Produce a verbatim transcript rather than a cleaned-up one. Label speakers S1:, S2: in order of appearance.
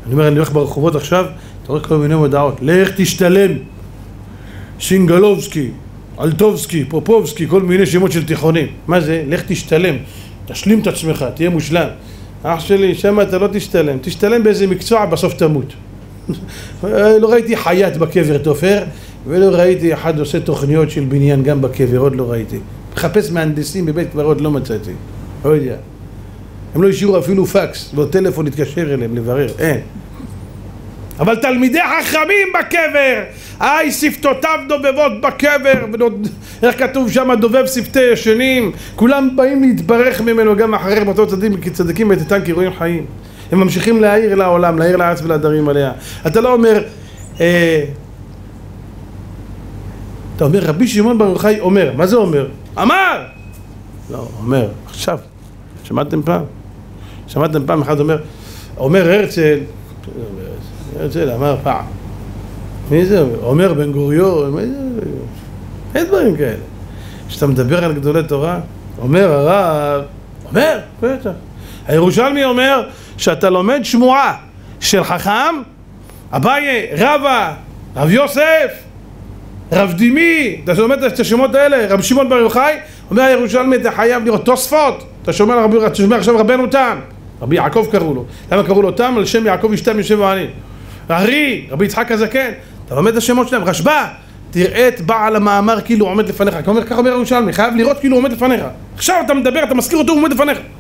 S1: אני אומר, אני הולך ברחובות עכשיו, אתה רואה כל מיני מודעות, לך תשתלם, שינגלובסקי, אלטובסקי, פופובסקי, כל מיני שמות של תיכונים. מה זה? לך תשתלם, תשלים את עצמך, תהיה מושלם. אח שלי, שמה אתה לא תשתלם, תשתלם באיזה מקצוע, בסוף תמות. לא ראיתי חייט בקבר תופר, ולא ראיתי אחד עושה תוכניות של בניין גם בקבר, עוד לא ראיתי. מחפש מהנדסים בבית קברות, לא מצאתי. לא יודע. הם לא השאירו אפילו פקס, בטלפון להתקשר אליהם, לברר, אין. אבל תלמידי חכמים בקבר, איי שפתותיו דובבות בקבר, איך כתוב שם, דובב שפתי ישנים, כולם באים להתברך ממנו גם אחרי מותו צדיקים, כי צדיקים מתתן כי רואים חיים. הם ממשיכים להעיר לעולם, להעיר לארץ ולעדרים עליה. אתה לא אומר, אה, אתה אומר, רבי שמעון בר יוחאי אומר, מה זה אומר? אמר! לא, אומר, עכשיו, שמעתם פעם? שמעתם פעם אחד אומר, אומר הרצל, הרצל אמר פעם, מי זה? אומר בן גוריון, אין דברים כאלה. כשאתה מדבר על גדולי תורה, אומר הרב, אומר, בטח. הירושלמי אומר שאתה לומד שמועה של חכם, אביי, רבא, רב יוסף, רב דימי, אתה לומד את השמות האלה, רב שמעון בר יוחאי, אומר הירושלמי, אתה חייב לראות תוספות, אתה שומע, אתה שומע עכשיו רבנו תם, רבי יעקב קראו לו, למה קראו לו תם? על שם יעקב ישתם יושב ועני. ארי, רבי יצחק הזקן, אתה לומד את השמות שלהם, רשב"א, תראה את בעל המאמר כאילו עומד לפניך, ככה אומר ירושלמי, חייב לראות כאילו עומד לפניך. עכשיו אתה מדבר, אתה מזכיר אותו, הוא עומד לפניך.